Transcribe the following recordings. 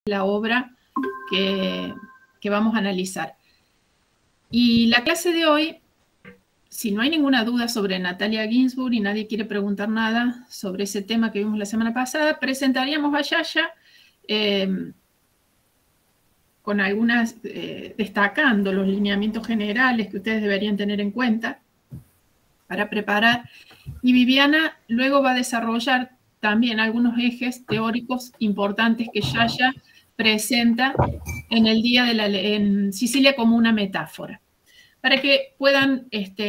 la obra que vamos a analizar. Y la clase de hoy, si no hay ninguna duda sobre Natalia Ginzburg y nadie quiere preguntar nada sobre ese tema que vimos la semana pasada, presentaríamos a Yaya con algunas, destacando los lineamientos generales que ustedes deberían tener en cuenta para preparar. Y Viviana luego va a desarrollar también algunos ejes teóricos importantes que Yaya presenta en el día de en Sicilia como una metáfora, para que puedan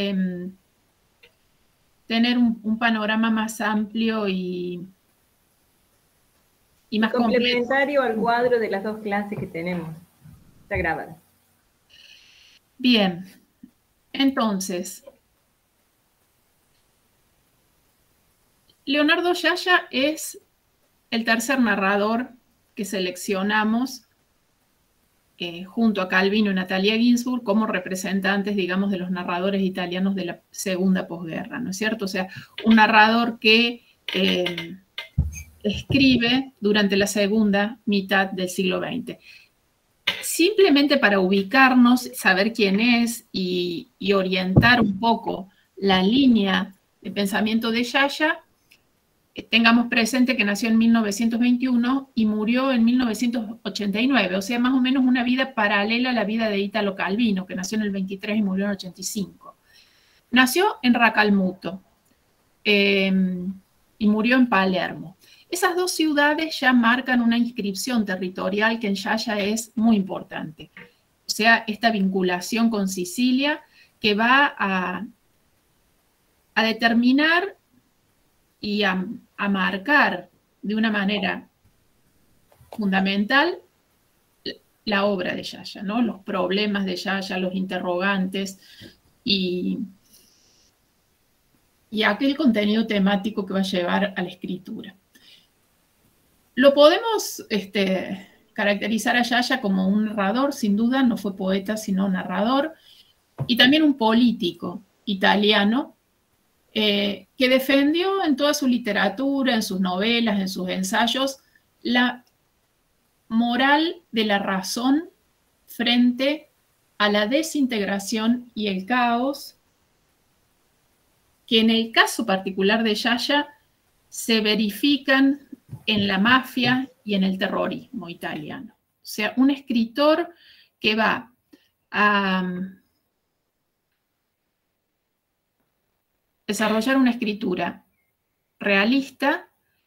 tener un panorama más amplio y más complementario al cuadro de las dos clases que tenemos. Está grabada. Bien, entonces, Leonardo Yaya es el tercer narrador que seleccionamos junto a Calvino y Natalia Ginzburg como representantes, digamos, de los narradores italianos de la segunda posguerra, ¿no es cierto? O sea, un narrador que escribe durante la segunda mitad del siglo XX. Simplemente para ubicarnos, saber quién es y orientar un poco la línea de pensamiento de Yaya, tengamos presente que nació en 1921 y murió en 1989, o sea, más o menos una vida paralela a la vida de Italo Calvino, que nació en el 23 y murió en el 85. Nació en Racalmuto y murió en Palermo. Esas dos ciudades ya marcan una inscripción territorial que en Yaya es muy importante. O sea, esta vinculación con Sicilia que va a determinar y a marcar de una manera fundamental la obra de Yaya, ¿no? Los problemas de Yaya, los interrogantes y aquel contenido temático que va a llevar a la escritura. Lo podemos caracterizar a Yaya como un narrador, sin duda, no fue poeta, sino narrador, y también un político italiano que defendió en toda su literatura, en sus novelas, en sus ensayos, la moral de la razón frente a la desintegración y el caos, que en el caso particular de Yaya se verifican en la mafia y en el terrorismo italiano. O sea, un escritor que va a desarrollar una escritura realista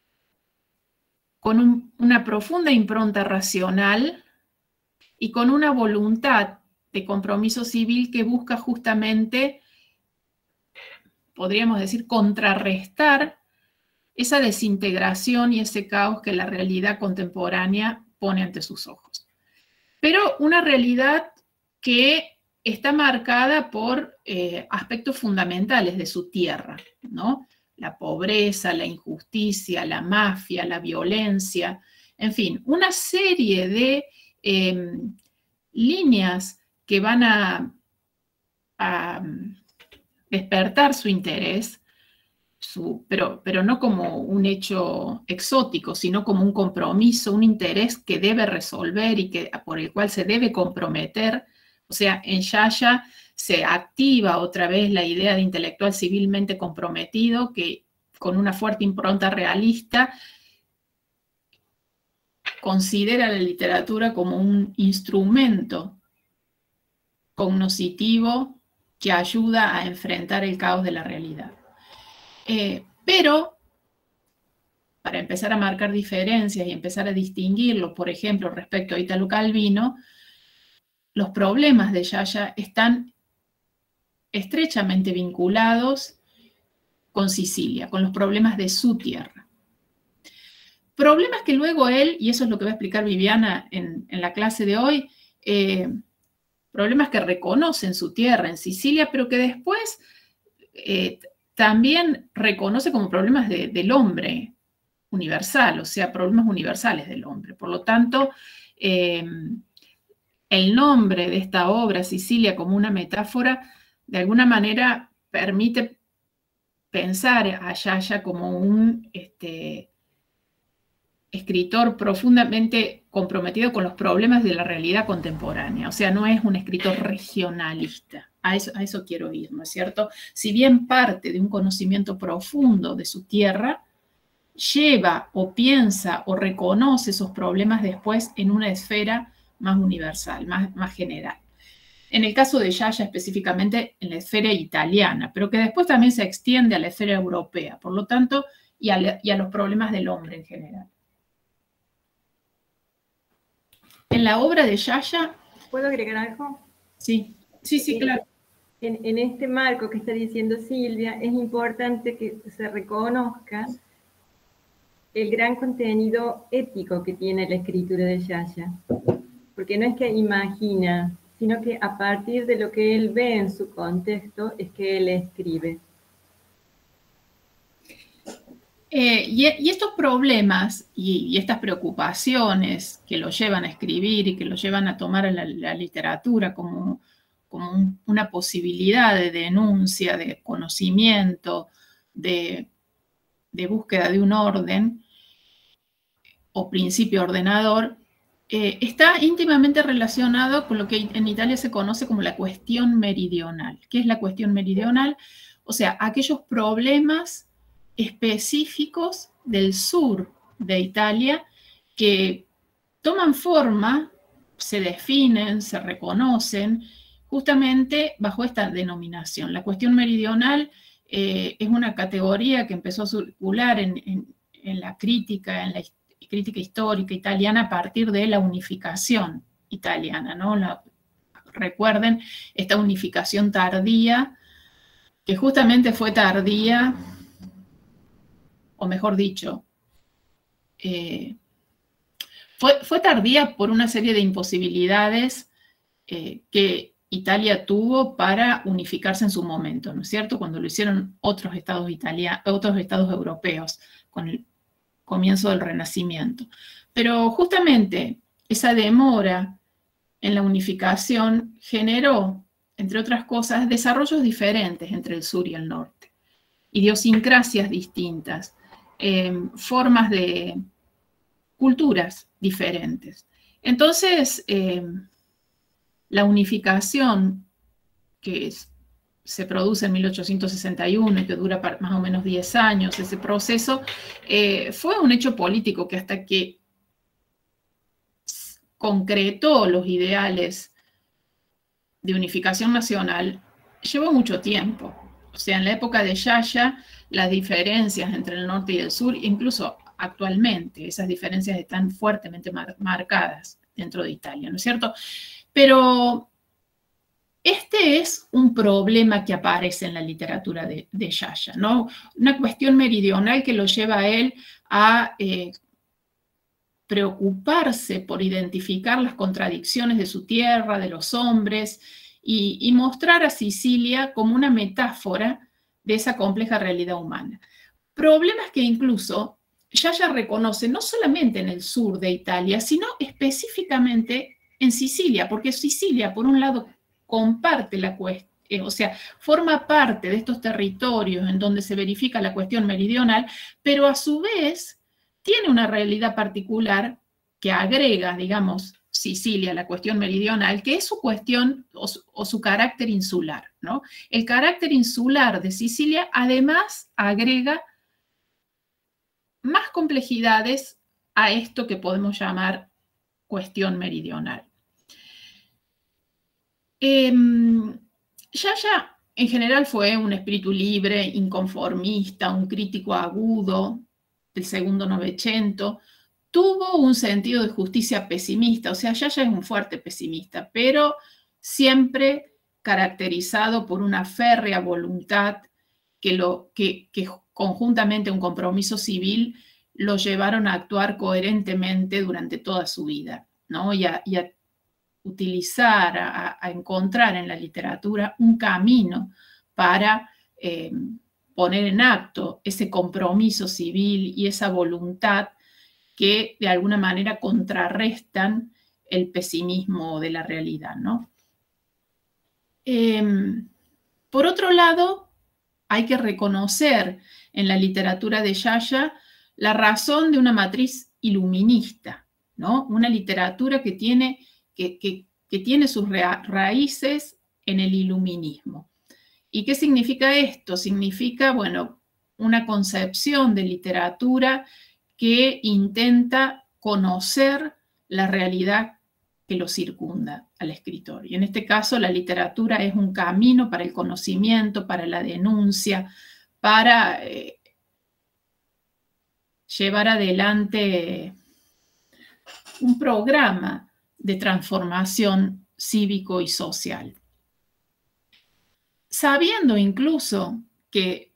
con una profunda impronta racional y con una voluntad de compromiso civil que busca justamente, podríamos decir, contrarrestar esa desintegración y ese caos que la realidad contemporánea pone ante sus ojos. Pero una realidad que está marcada por aspectos fundamentales de su tierra, ¿no? La pobreza, la injusticia, la mafia, la violencia, en fin, una serie de líneas que van a despertar su interés, pero no como un hecho exótico, sino como un compromiso, un interés que debe resolver y por el cual se debe comprometer. O sea, en Yaya se activa otra vez la idea de intelectual civilmente comprometido, que con una fuerte impronta realista considera la literatura como un instrumento cognoscitivo que ayuda a enfrentar el caos de la realidad. Pero para empezar a marcar diferencias y empezar a distinguirlo, por ejemplo, respecto a Italo Calvino, los problemas de Yaya están estrechamente vinculados con Sicilia, con los problemas de su tierra. Problemas que luego él, y eso es lo que va a explicar Viviana en la clase de hoy, problemas que reconoce en su tierra, en Sicilia, pero que después también reconoce como problemas del hombre universal, o sea, problemas universales del hombre. Por lo tanto, el nombre de esta obra, Sicilia, como una metáfora, de alguna manera permite pensar a Yaya como un escritor profundamente comprometido con los problemas de la realidad contemporánea, o sea, no es un escritor regionalista, a eso quiero ir, ¿no es cierto? Si bien parte de un conocimiento profundo de su tierra, lleva o piensa o reconoce esos problemas después en una esfera más universal, más general. En el caso de Yaya específicamente en la esfera italiana, pero que después también se extiende a la esfera europea, por lo tanto, y a los problemas del hombre en general. En la obra de Yaya... ¿Puedo agregar algo? Sí, claro. En este marco que está diciendo Silvia, es importante que se reconozca el gran contenido ético que tiene la escritura de Yaya. Porque no es que imagina, sino que a partir de lo que él ve en su contexto es que él escribe. Y estos problemas y estas preocupaciones que lo llevan a escribir y que lo llevan a tomar a la literatura como una posibilidad de denuncia, de conocimiento, de búsqueda de un orden o principio ordenador, está íntimamente relacionado con lo que en Italia se conoce como la cuestión meridional. ¿Qué es la cuestión meridional? O sea, aquellos problemas específicos del sur de Italia que toman forma, se definen, se reconocen, justamente bajo esta denominación. La cuestión meridional es una categoría que empezó a circular en la crítica, en la crítica histórica italiana a partir de la unificación italiana, ¿no? Recuerden esta unificación tardía, que justamente fue tardía, o mejor dicho, fue tardía por una serie de imposibilidades que Italia tuvo para unificarse en su momento, ¿no es cierto? Cuando lo hicieron otros estados europeos, con el comienzo del Renacimiento. Pero justamente esa demora en la unificación generó, entre otras cosas, desarrollos diferentes entre el sur y el norte, idiosincrasias distintas, formas de culturas diferentes. Entonces, la unificación que se produce en 1861 y que dura más o menos 10 años, ese proceso, fue un hecho político que hasta que concretó los ideales de unificación nacional, llevó mucho tiempo. O sea, en la época de Yaya, las diferencias entre el norte y el sur, incluso actualmente, esas diferencias están fuertemente marcadas dentro de Italia, ¿no es cierto? Pero este es un problema que aparece en la literatura de Yaya, ¿no? Una cuestión meridional que lo lleva a él a preocuparse por identificar las contradicciones de su tierra, de los hombres, y mostrar a Sicilia como una metáfora de esa compleja realidad humana. Problemas que incluso Yaya reconoce no solamente en el sur de Italia, sino específicamente en Sicilia, porque Sicilia, por un lado, comparte la cuestión, o sea, forma parte de estos territorios en donde se verifica la cuestión meridional, pero a su vez tiene una realidad particular que agrega, digamos, Sicilia a la cuestión meridional, que es su cuestión o su carácter insular, ¿no? El carácter insular de Sicilia además agrega más complejidades a esto que podemos llamar cuestión meridional. Yaya en general fue un espíritu libre, inconformista, un crítico agudo del segundo Novecento. Tuvo un sentido de justicia pesimista, o sea, Yaya es un fuerte pesimista, pero siempre caracterizado por una férrea voluntad que conjuntamente a un compromiso civil lo llevaron a actuar coherentemente durante toda su vida, ¿no? Y a utilizar, a encontrar en la literatura un camino para poner en acto ese compromiso civil y esa voluntad que de alguna manera contrarrestan el pesimismo de la realidad, ¿no? Por otro lado, hay que reconocer en la literatura de Yaya la razón de una matriz iluminista, ¿no? Una literatura que tiene sus raíces en el iluminismo. ¿Y qué significa esto? Significa, bueno, una concepción de literatura que intenta conocer la realidad que lo circunda al escritor. Y en este caso la literatura es un camino para el conocimiento, para la denuncia, para llevar adelante un programa de transformación cívico y social. Sabiendo incluso que,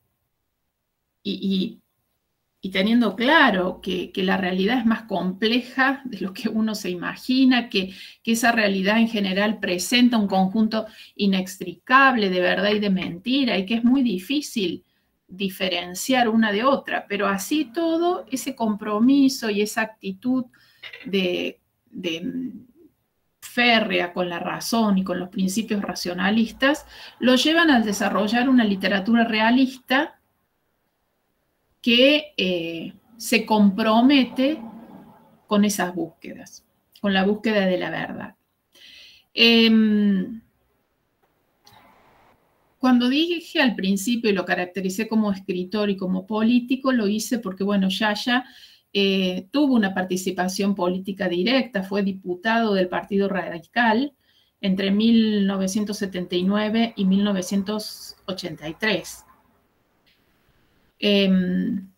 y teniendo claro que la realidad es más compleja de lo que uno se imagina, que esa realidad en general presenta un conjunto inextricable de verdad y de mentira, y que es muy difícil diferenciar una de otra, pero así todo, ese compromiso y esa actitud de férrea con la razón y con los principios racionalistas, lo llevan a desarrollar una literatura realista que se compromete con esas búsquedas, con la búsqueda de la verdad. Cuando dije al principio y lo caractericé como escritor y como político, lo hice porque, bueno, Yahya tuvo una participación política directa, fue diputado del Partido Radical entre 1979 y 1983. En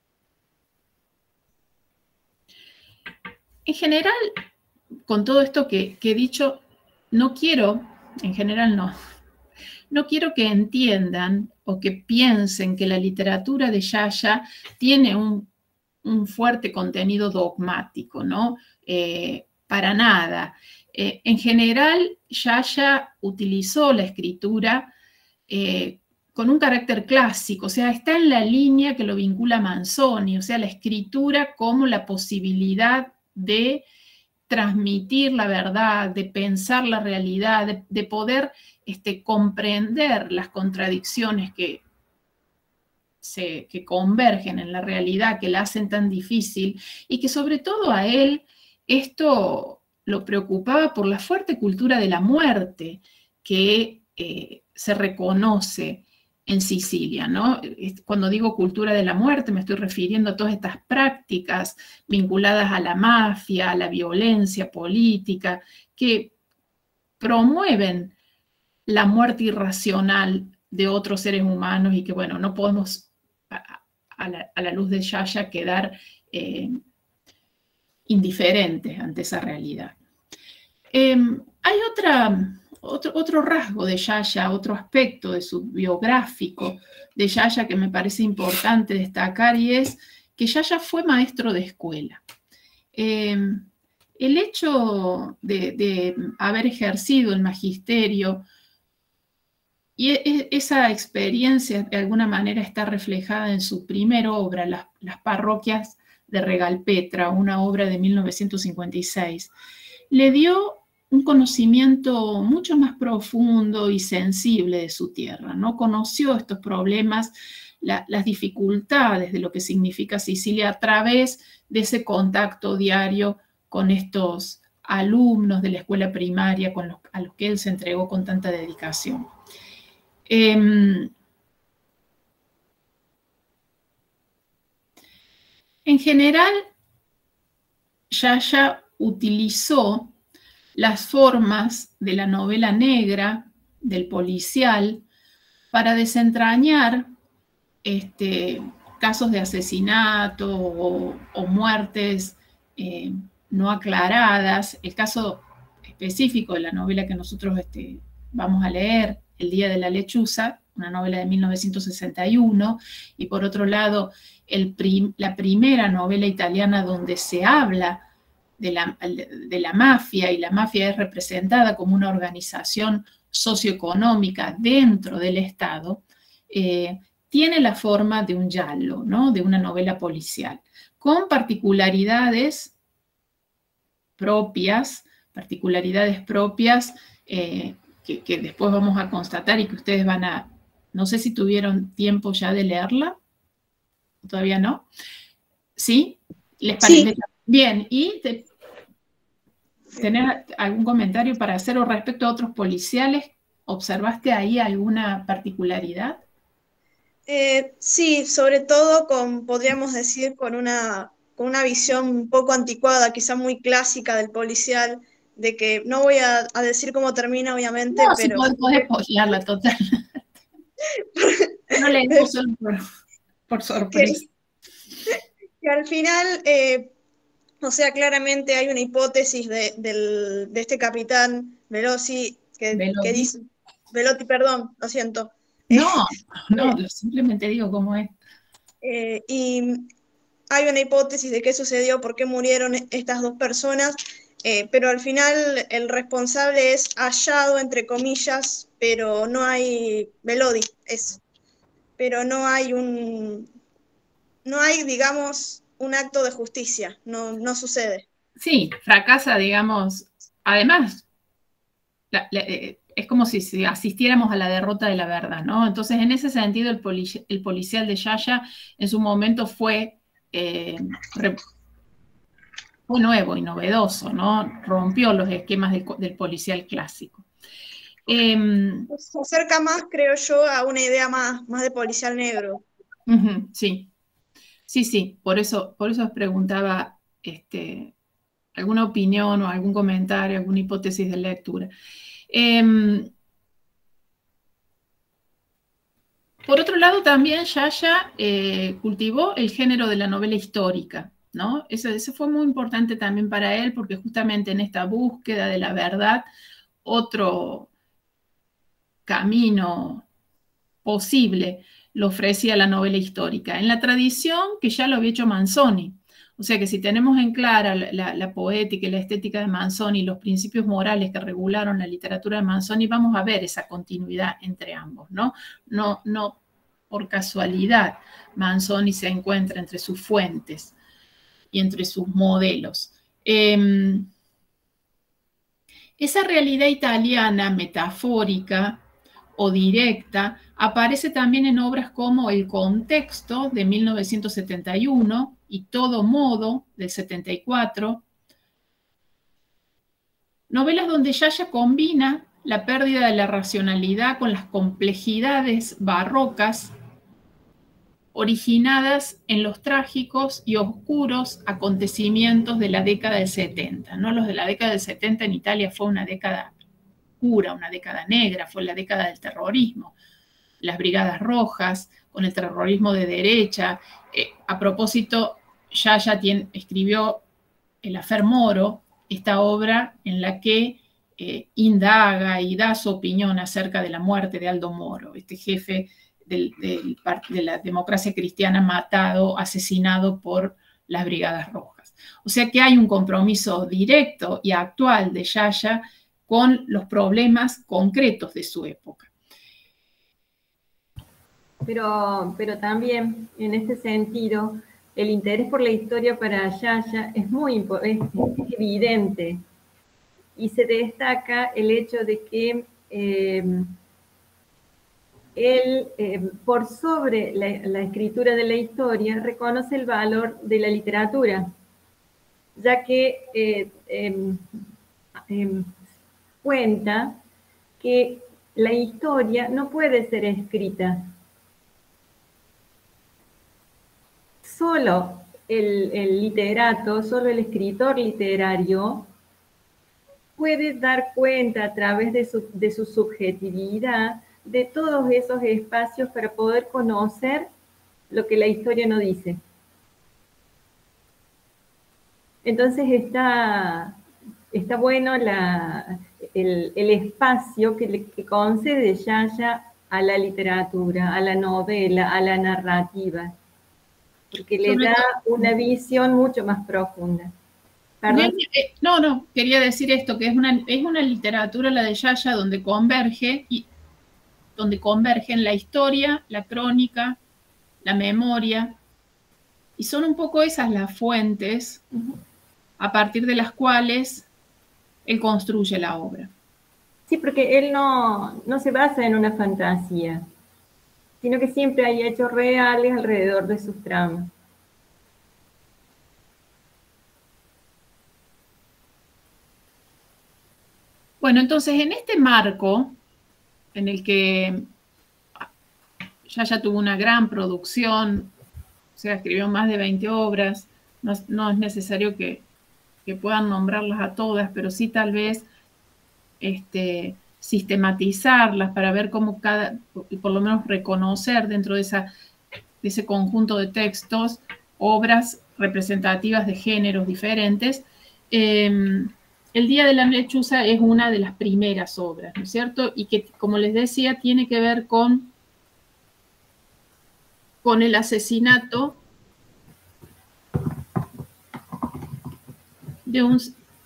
general, con todo esto que he dicho, no quiero, en general no quiero que entiendan o que piensen que la literatura de Yahya tiene un fuerte contenido dogmático, ¿no? Para nada. En general, Yahya utilizó la escritura con un carácter clásico, o sea, está en la línea que lo vincula a Manzoni, o sea, la escritura como la posibilidad de transmitir la verdad, de pensar la realidad, de poder comprender las contradicciones que convergen en la realidad, que la hacen tan difícil, y que sobre todo a él esto lo preocupaba por la fuerte cultura de la muerte que se reconoce en Sicilia, ¿no? Cuando digo cultura de la muerte me estoy refiriendo a todas estas prácticas vinculadas a la mafia, a la violencia política, que promueven la muerte irracional de otros seres humanos y que, bueno, no podemos a la luz de Yahya quedar indiferentes ante esa realidad. Hay otro rasgo de Yahya, otro aspecto de su biográfico de Yahya que me parece importante destacar, y es que Yahya fue maestro de escuela. El hecho de haber ejercido el magisterio y esa experiencia de alguna manera está reflejada en su primera obra, Las parroquias de Regalpetra, una obra de 1956. Le dio un conocimiento mucho más profundo y sensible de su tierra, ¿no? Conoció estos problemas, las dificultades de lo que significa Sicilia a través de ese contacto diario con estos alumnos de la escuela primaria a los que él se entregó con tanta dedicación. En general, Yahya utilizó las formas de la novela negra, del policial, para desentrañar casos de asesinato o muertes no aclaradas. El caso específico de la novela que nosotros vamos a leer, El día de la lechuza, una novela de 1961, y por otro lado, la primera novela italiana donde se habla de la mafia, y la mafia es representada como una organización socioeconómica dentro del Estado, tiene la forma de un giallo, ¿no? De una novela policial, con particularidades propias que después vamos a constatar y que ustedes van a, no sé si tuvieron tiempo ya de leerla, todavía no, ¿sí? ¿Les parece? Sí. Bien, y ¿Tenés algún comentario para hacer o respecto a otros policiales? ¿Observaste ahí alguna particularidad? Sí, sobre todo podríamos decir, con una visión un poco anticuada, quizá muy clásica del policial, de que no voy a decir cómo termina, obviamente, No, si pero podés spoilearla total. No leemos solo por sorpresa. que al final, o sea, claramente hay una hipótesis de este capitán Veloci que Velotti. dice, Velotti, perdón, lo siento. No, Eh, simplemente digo cómo es. y hay una hipótesis de qué sucedió, por qué murieron estas dos personas, pero al final el responsable es hallado, entre comillas, pero no hay, Velodi, pero no hay, digamos, un acto de justicia, no sucede. Sí, fracasa, digamos. Además, es como si asistiéramos a la derrota de la verdad, ¿no? Entonces, en ese sentido, el policial de Yaya en su momento fue nuevo y novedoso, ¿no? Rompió los esquemas del policial clásico. Se acerca más, creo yo, a una idea más de policial negro. Sí, sí, por eso os preguntaba alguna opinión o algún comentario, alguna hipótesis de lectura. Por otro lado, también Yaya cultivó el género de la novela histórica, ¿no? Ese fue muy importante también para él, porque justamente en esta búsqueda de la verdad, otro camino posible lo ofrecía la novela histórica, en la tradición que ya lo había hecho Manzoni. O sea que si tenemos en clara la poética y la estética de Manzoni, los principios morales que regularon la literatura de Manzoni, vamos a ver esa continuidad entre ambos, ¿no? No por casualidad Manzoni se encuentra entre sus fuentes y entre sus modelos. Esa realidad italiana metafórica o directa aparece también en obras como El contexto de 1971 y Todo modo del 74, novelas donde Yaya combina la pérdida de la racionalidad con las complejidades barrocas originadas en los trágicos y oscuros acontecimientos de la década del 70. ¿No? Los de la década del 70 en Italia fue una década oscura, una década negra, fue la década del terrorismo, las brigadas rojas, con el terrorismo de derecha. A propósito, Yaya escribió El Afer Moro, esta obra en la que indaga y da su opinión acerca de la muerte de Aldo Moro, este jefe de la democracia cristiana matado, asesinado por las brigadas rojas. O sea que hay un compromiso directo y actual de Yaya con los problemas concretos de su época. Pero también, en este sentido, el interés por la historia para Yaya es es evidente, y se destaca el hecho de que él, por sobre la escritura de la historia, reconoce el valor de la literatura, ya que cuenta que la historia no puede ser escrita. Solo el literato, solo el escritor literario puede dar cuenta a través de su subjetividad de todos esos espacios para poder conocer lo que la historia no dice. Entonces está bueno el espacio que concede Yaya a la literatura, a la novela, a la narrativa, porque le da una visión mucho más profunda. Bien, no, quería decir esto, que es una literatura, la de Yaya, donde convergen la historia, la crónica, la memoria, y son un poco esas las fuentes a partir de las cuales él construye la obra. Sí, porque él no se basa en una fantasía, sino que siempre hay hechos reales alrededor de sus tramas. Bueno, entonces en este marco en el que Yaya tuvo una gran producción, o sea, escribió más de 20 obras, no es necesario que puedan nombrarlas a todas, pero sí tal vez sistematizarlas para ver cómo por lo menos reconocer dentro de ese conjunto de textos obras representativas de géneros diferentes. El Día de la Lechuza es una de las primeras obras, ¿no es cierto? Y que, como les decía, tiene que ver con el asesinato de un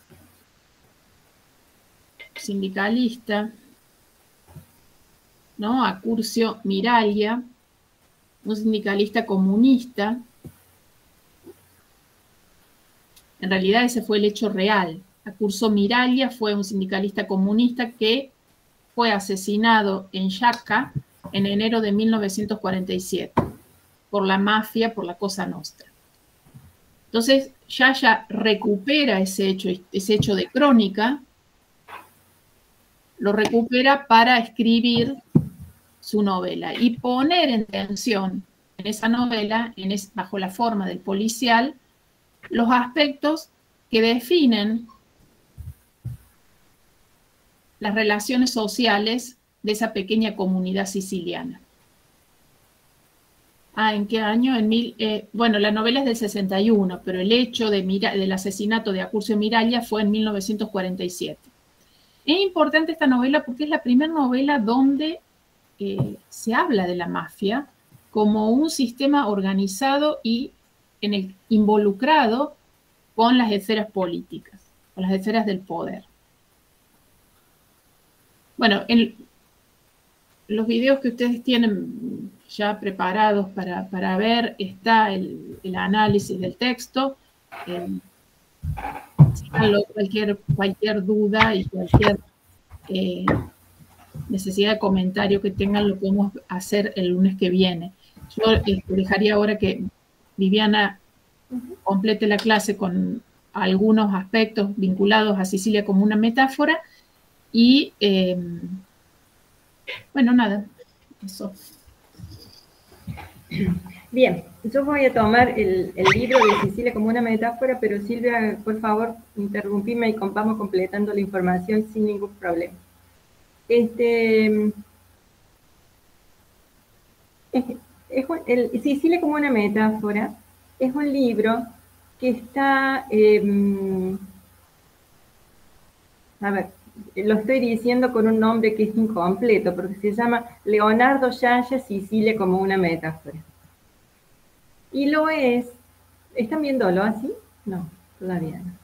sindicalista, ¿no? Accurcio Miraglia, un sindicalista comunista. En realidad ese fue el hecho real. Accurcio Miraglia fue un sindicalista comunista que fue asesinado en Jaca en enero de 1947 por la mafia, por la Cosa Nostra. Entonces, Yaya recupera ese hecho de crónica, lo recupera para escribir su novela y poner en tensión en esa novela, bajo la forma del policial, los aspectos que definen las relaciones sociales de esa pequeña comunidad siciliana. ¿En qué año? Bueno, la novela es del 61, pero el hecho del asesinato de Accurcio Miraglia fue en 1947. Es importante esta novela porque es la primera novela donde se habla de la mafia como un sistema organizado y involucrado con las esferas políticas, con las esferas del poder. Bueno, en los videos que ustedes tienen ya preparados para ver está el análisis del texto. Cualquier duda y cualquier necesidad de comentario que tengan lo podemos hacer el lunes que viene. Yo dejaría ahora que Viviana complete la clase con algunos aspectos vinculados a Sicilia como una metáfora y bueno, nada, eso. Bien, yo voy a tomar el libro de Sicilia como una metáfora, pero Silvia, por favor, interrumpime y vamos completando la información sin ningún problema. Sicilia como una metáfora es un libro que está, a ver, lo estoy diciendo con un nombre que es incompleto, porque se llama Leonardo Yaya, Sicilia como una metáfora. Y lo es, ¿están viéndolo así? No, todavía no.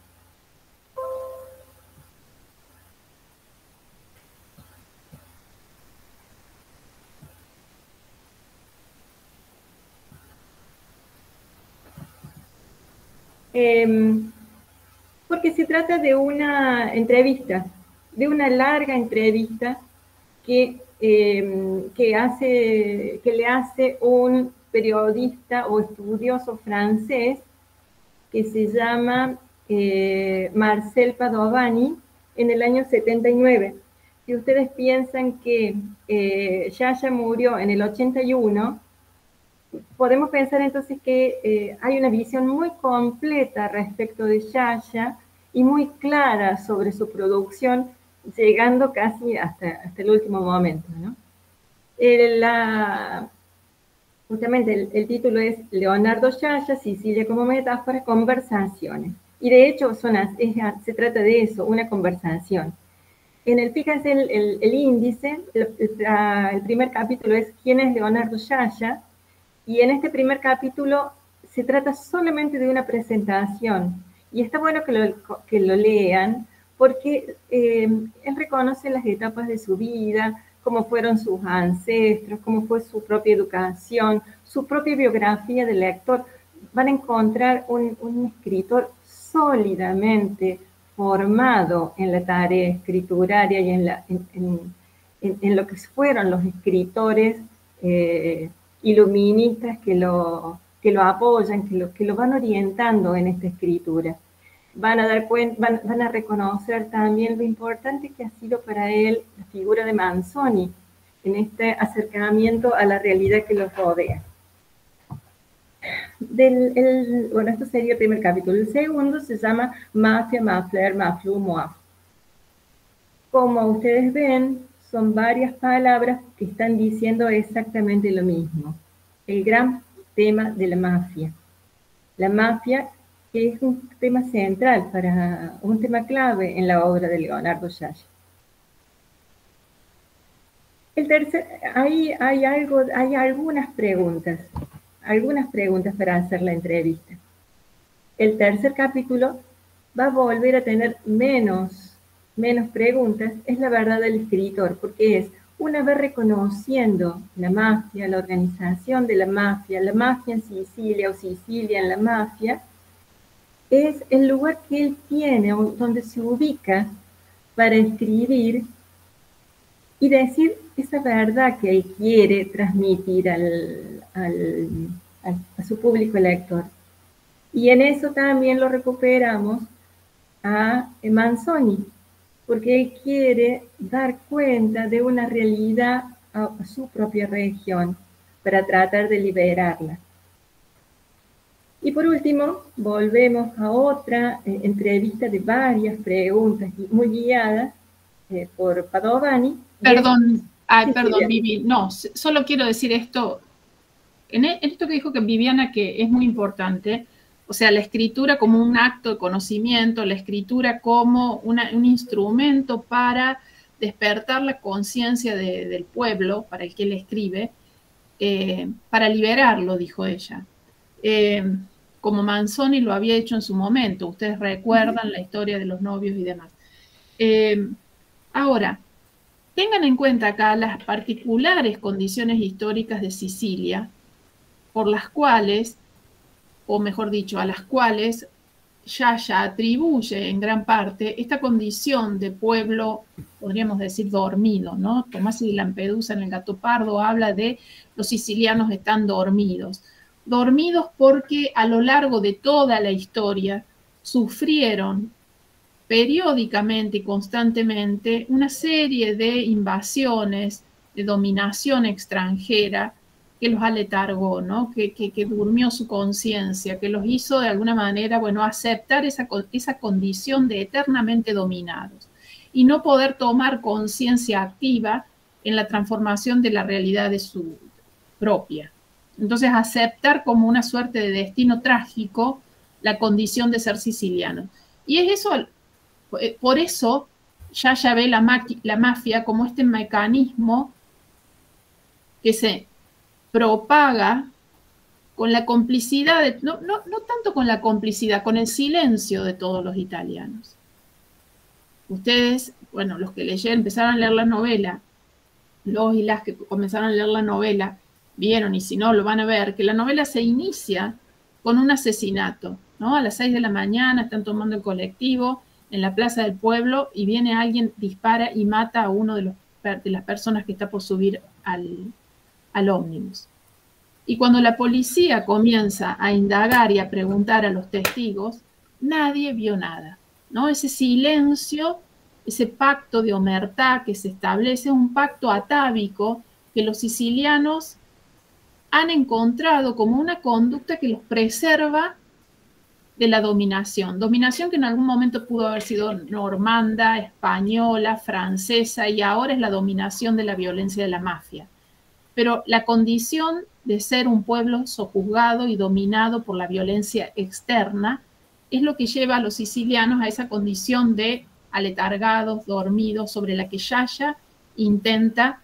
Porque se trata de una entrevista, de una larga entrevista que le hace un periodista o estudioso francés que se llama Marcel Padovani en el año 79. Si ustedes piensan que Yaya murió en el 81, podemos pensar entonces que hay una visión muy completa respecto de Yaya y muy clara sobre su producción, llegando casi hasta el último momento, ¿no? Justamente el título es Leonardo Yaya, Sicilia como metáfora, conversaciones. Y de hecho se trata de eso, una conversación. Fíjense el índice, el primer capítulo es ¿quién es Leonardo Yaya? Y en este primer capítulo se trata solamente de una presentación. Y está bueno que lo lean, porque él reconoce las etapas de su vida, cómo fueron sus ancestros, cómo fue su propia educación, su propia biografía de lector. Van a encontrar un escritor sólidamente formado en la tarea escrituraria y en lo que fueron los escritores iluministas que lo apoyan, que lo van orientando en esta escritura. van a reconocer también lo importante que ha sido para él la figura de Manzoni en este acercamiento a la realidad que los rodea. Bueno, esto sería el primer capítulo. El segundo se llama Mafia, Mafler, Maflu, Moaf. Como ustedes ven, son varias palabras que están diciendo exactamente lo mismo. El gran tema de la mafia. La mafia, que es un tema central, un tema clave en la obra de Leonardo Sciascia. Hay algunas preguntas para hacer la entrevista. El tercer capítulo va a volver a tener menos preguntas, es la verdad del escritor, porque es, una vez reconociendo la mafia, la organización de la mafia en Sicilia o Sicilia en la mafia, es el lugar que él tiene, donde se ubica para escribir y decir esa verdad que él quiere transmitir a su público lector. Y en eso también lo recuperamos a Manzoni, porque él quiere dar cuenta de una realidad a su propia región para tratar de liberarla. Y por último, volvemos a otra entrevista de varias preguntas muy guiadas por Padovani. Perdón, Vivi, no, solo quiero decir esto, en esto que dijo que Viviana, que es muy importante. O sea, la escritura como un acto de conocimiento, la escritura como un instrumento para despertar la conciencia del pueblo para el que él escribe, para liberarlo, dijo ella. Como Manzoni lo había hecho en su momento. Ustedes recuerdan la historia de los novios y demás. Ahora, tengan en cuenta acá las particulares condiciones históricas de Sicilia, por las cuales, o mejor dicho, a las cuales Sciascia atribuye en gran parte esta condición de pueblo, podríamos decir, dormido, ¿no? Tomás de Lampedusa en el Gato Pardo habla de los sicilianos están dormidos. Dormidos porque a lo largo de toda la historia sufrieron periódicamente y constantemente una serie de invasiones, de dominación extranjera, que los aletargó, ¿no? que durmió su conciencia, que los hizo de alguna manera, bueno, aceptar esa condición de eternamente dominados y no poder tomar conciencia activa en la transformación de la realidad de su propia. Entonces, aceptar como una suerte de destino trágico la condición de ser siciliano. Y es eso, por eso Sciascia ve la mafia como este mecanismo que se propaga con la complicidad, no tanto con la complicidad, con el silencio de todos los italianos. Ustedes, bueno, los que empezaron a leer la novela, los y las que comenzaron a leer la novela, vieron, y si no, lo van a ver, que la novela se inicia con un asesinato, ¿no? A las 6 de la mañana están tomando el colectivo en la plaza del pueblo y viene alguien, dispara y mata a uno de las personas que está por subir al ómnibus. Y cuando la policía comienza a indagar y a preguntar a los testigos, nadie vio nada, ¿no? Ese silencio, ese pacto de omertá que se establece, un pacto atávico que los sicilianos han encontrado como una conducta que los preserva de la dominación que en algún momento pudo haber sido normanda, española, francesa, y ahora es la dominación de la violencia de la mafia. Pero la condición de ser un pueblo sojuzgado y dominado por la violencia externa es lo que lleva a los sicilianos a esa condición de aletargados, dormidos, sobre la que Sciascia intenta,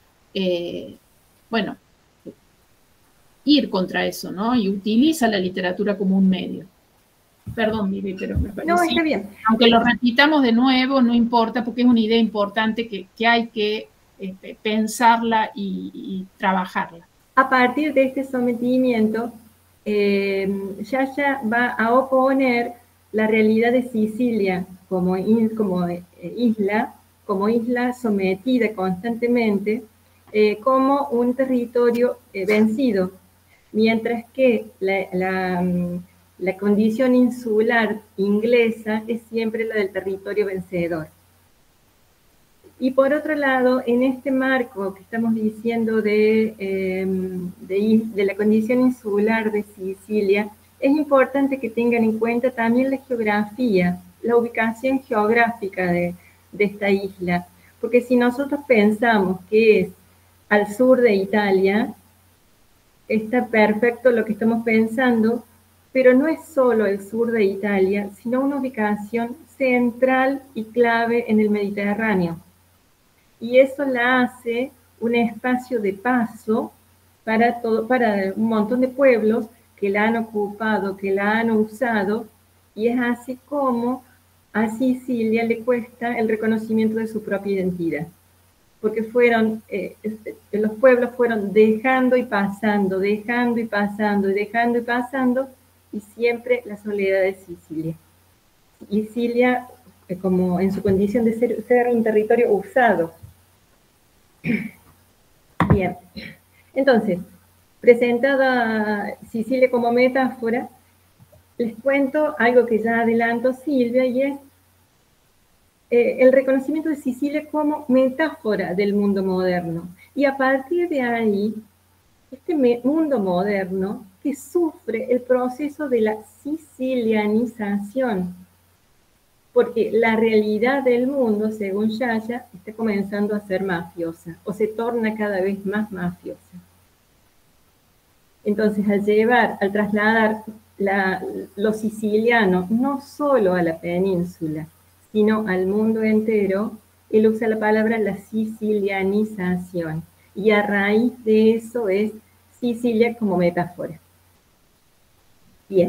ir contra eso, ¿no? Y utiliza la literatura como un medio. Perdón, Vivi, pero me parece. No, está bien. Aunque lo repitamos de nuevo, no importa, porque es una idea importante que hay que pensarla y trabajarla. A partir de este sometimiento, Sciascia va a oponer la realidad de Sicilia como isla sometida constantemente, como un territorio vencido, mientras que La condición insular inglesa es siempre la del territorio vencedor. Y por otro lado, en este marco que estamos diciendo de la condición insular de Sicilia, es importante que tengan en cuenta también la geografía, la ubicación geográfica de esta isla, porque si nosotros pensamos que es al sur de Italia, está perfecto lo que estamos pensando, pero no es solo el sur de Italia, sino una ubicación central y clave en el Mediterráneo. Y eso la hace un espacio de paso para un montón de pueblos que la han ocupado, que la han usado, y es así como a Sicilia le cuesta el reconocimiento de su propia identidad. Porque los pueblos fueron dejando y pasando, dejando y pasando, dejando y pasando, y siempre la soledad de Sicilia. Sicilia, como en su condición de ser un territorio usado. Bien, entonces, presentada Sicilia como metáfora, les cuento algo que ya adelantó Silvia, y es el reconocimiento de Sicilia como metáfora del mundo moderno. Y a partir de ahí, este mundo moderno que sufre el proceso de la sicilianización, porque la realidad del mundo, según Yaya, está comenzando a ser mafiosa, o se torna cada vez más mafiosa. Entonces, al trasladar lo siciliano no solo a la península, sino al mundo entero, él usa la palabra la sicilianización, y a raíz de eso es Sicilia como metáfora. Bien.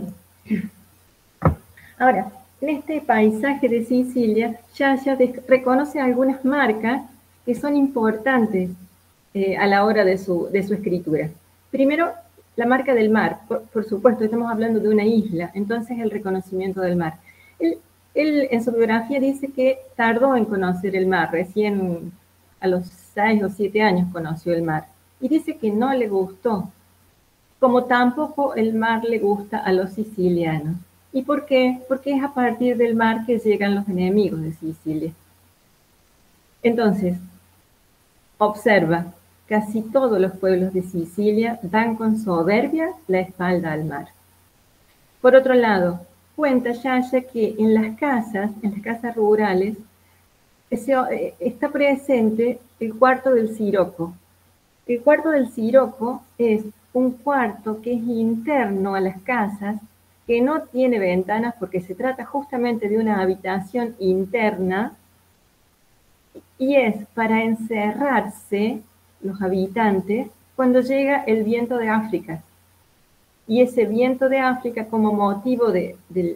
Ahora, en este paisaje de Sicilia, Yaya reconoce algunas marcas que son importantes a la hora de su escritura. Primero, la marca del mar. Por supuesto, estamos hablando de una isla, entonces el reconocimiento del mar. Él en su biografía dice que tardó en conocer el mar, recién a los 6 o 7 años conoció el mar, y dice que no le gustó, como tampoco el mar le gusta a los sicilianos. ¿Y por qué? Porque es a partir del mar que llegan los enemigos de Sicilia. Entonces, observa, casi todos los pueblos de Sicilia dan con soberbia la espalda al mar. Por otro lado, cuenta Yaya que en las casas rurales, está presente el cuarto del siroco. El cuarto del siroco es un cuarto que es interno a las casas, que no tiene ventanas porque se trata justamente de una habitación interna, y es para encerrarse los habitantes cuando llega el viento de África. Y ese viento de África, como motivo de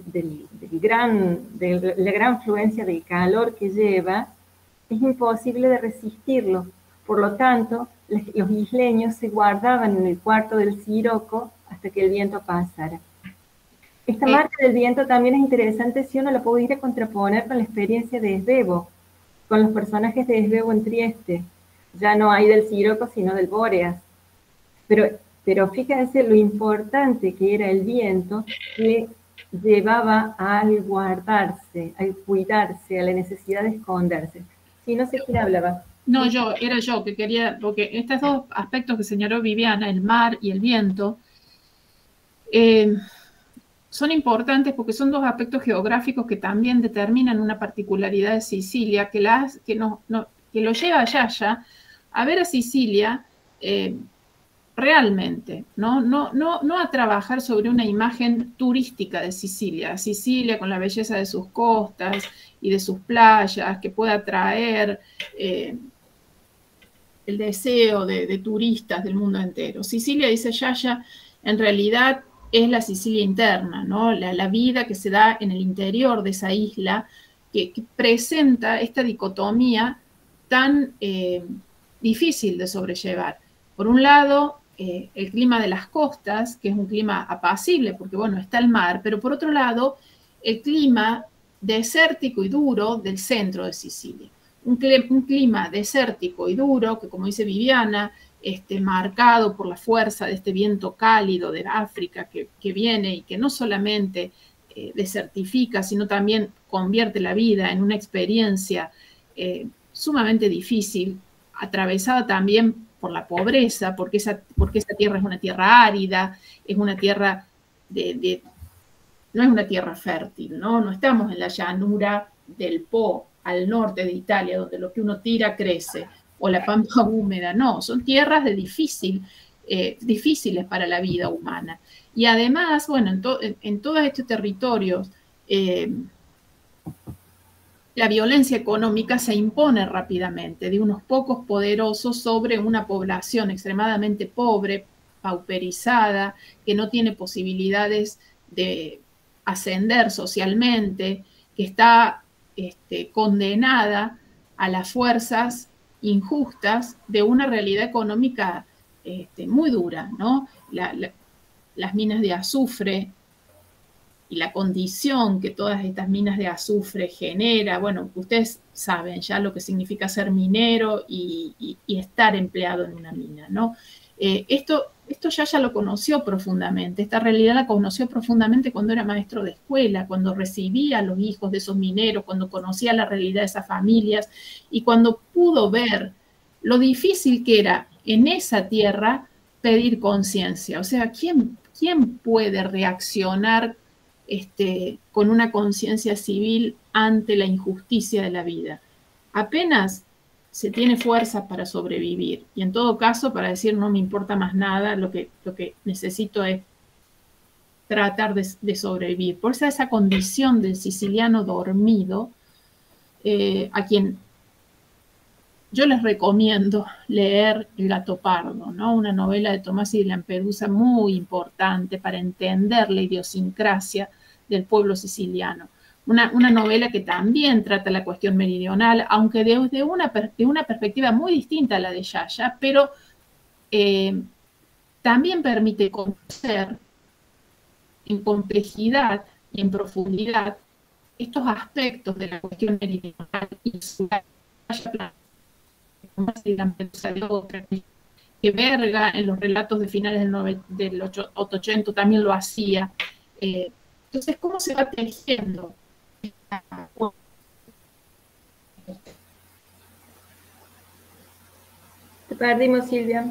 la gran fluencia de calor que lleva, es imposible de resistirlo. Por lo tanto, los isleños se guardaban en el cuarto del siroco hasta que el viento pasara. Esta marca del viento también es interesante si uno la pudiera contraponer con la experiencia de Svevo, con los personajes de Svevo en Trieste. Ya no hay del siroco, sino del Bóreas. Pero fíjense lo importante que era el viento, que llevaba al guardarse, al cuidarse, a la necesidad de esconderse. Si no sé quién hablaba. No, era yo que quería, porque estos dos aspectos que señaló Viviana, el mar y el viento, son importantes porque son dos aspectos geográficos que también determinan una particularidad de Sicilia, que lo lleva a Yaya a ver a Sicilia realmente, no a trabajar sobre una imagen turística de Sicilia con la belleza de sus costas y de sus playas, que pueda atraer el deseo de turistas del mundo entero. Sicilia, dice Yaya, en realidad es la Sicilia interna, ¿no? La vida que se da en el interior de esa isla, que presenta esta dicotomía tan difícil de sobrellevar. Por un lado, el clima de las costas, que es un clima apacible, porque bueno, está el mar, pero por otro lado, el clima desértico y duro del centro de Sicilia. Un clima desértico y duro, que como dice Viviana, marcado por la fuerza de este viento cálido de África que viene y que no solamente desertifica, sino también convierte la vida en una experiencia sumamente difícil, atravesada también por la pobreza, porque esa tierra es una tierra árida, es una tierra no es una tierra fértil, ¿no? No estamos en la llanura del Po, al norte de Italia, donde lo que uno tira crece, o la pampa húmeda, no, son tierras difíciles para la vida humana. Y además, bueno, en todos estos territorios, la violencia económica se impone rápidamente de unos pocos poderosos sobre una población extremadamente pobre, pauperizada, que no tiene posibilidades de ascender socialmente, que está condenada a las fuerzas injustas de una realidad económica muy dura, ¿no? Las minas de azufre y la condición que todas estas minas de azufre genera, bueno, ustedes saben ya lo que significa ser minero y estar empleado en una mina, ¿no? Esto ya lo conoció profundamente, esta realidad la conoció profundamente cuando era maestro de escuela, cuando recibía a los hijos de esos mineros, cuando conocía la realidad de esas familias y cuando pudo ver lo difícil que era en esa tierra pedir conciencia. O sea, ¿quién puede reaccionar con una conciencia civil ante la injusticia de la vida? Apenas se tiene fuerza para sobrevivir y en todo caso para decir no me importa más nada, lo que necesito es tratar de sobrevivir. Por eso esa condición del siciliano dormido, a quien yo les recomiendo leer El Gattopardo, ¿no? Una novela de Tomás de Lampedusa muy importante para entender la idiosincrasia del pueblo siciliano. Una novela que también trata la cuestión meridional, aunque desde una perspectiva muy distinta a la de Yaya, pero también permite conocer en complejidad y en profundidad estos aspectos de la cuestión meridional insular de otra, que Verga en los relatos de finales del 800 también lo hacía. Entonces, ¿cómo se va tejiendo? Te perdimos, Silvia.